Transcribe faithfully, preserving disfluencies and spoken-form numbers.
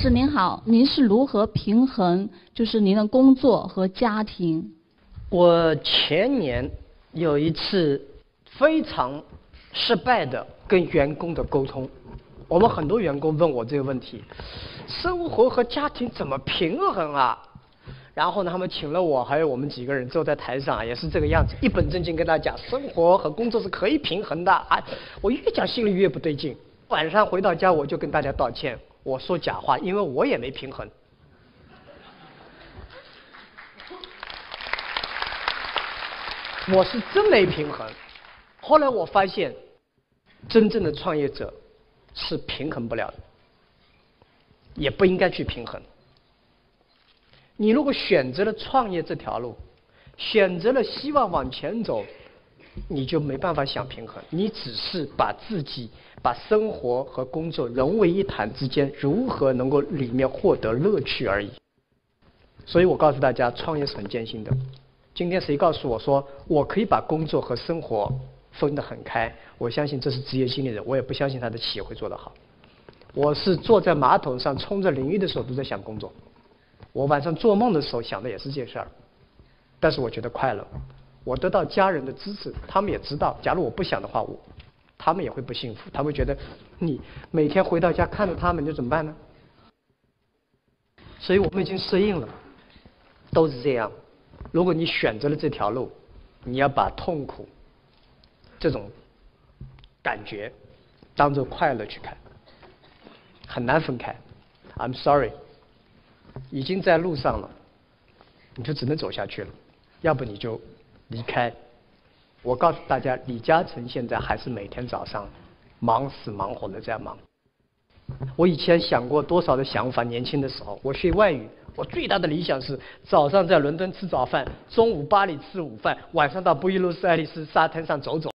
师您好，您是如何平衡就是您的工作和家庭？ 我前年有一次非常失败的跟员工的沟通，我们很多员工问我这个问题：生活和家庭怎么平衡啊？然后呢，他们请了我，还有我们几个人坐在台上，也是这个样子，一本正经跟大家讲，生活和工作是可以平衡的啊！我越讲心里越不对劲。晚上回到家，我就跟大家道歉，我说假话，因为我也没平衡。我是真没平衡。后来我发现，真正的创业者是平衡不了的，也不应该去平衡。你如果选择了创业这条路，选择了希望往前走，你就没办法想平衡，你只是把自己把生活和工作融为一谈之间，如何能够里面获得乐趣而已。所以我告诉大家，创业是很艰辛的。今天谁告诉我说我可以把工作和生活分得很开，我相信这是职业经理人，我也不相信他的企业会做得好。我是坐在马桶上冲着淋浴的时候都在想工作，我晚上做梦的时候想的也是这事儿，但是我觉得快乐，我得到家人的支持，他们也知道，假如我不想的话，我他们也会不幸福，他们会觉得你每天回到家看着他们，你就怎么办呢？所以我们已经适应了，都是这样。如果你选择了这条路，你要把痛苦这种感觉当作快乐去看，很难分开。I'm sorry， 已经在路上了，你就只能走下去了，要不你就离开。我告诉大家，李嘉诚现在还是每天早上忙死忙活的在忙。我以前想过多少的想法，年轻的时候我学外语，我最大的理想是早上在伦敦吃早饭，中午巴黎吃午饭，晚上到布宜诺斯艾利斯沙滩上走走。